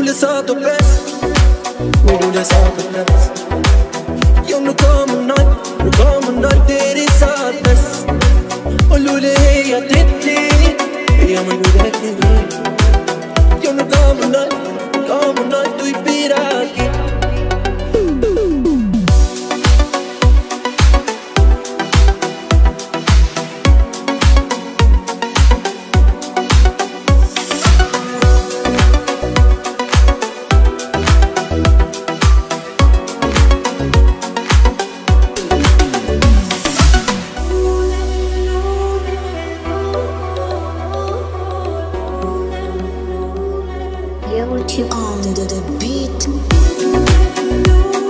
de să topesc, nu de să topesc. Eu nu comandai teri să test. O lule ia tete, ia mă lule tete. Eu nu comandai tu-i piraki. You on the beat.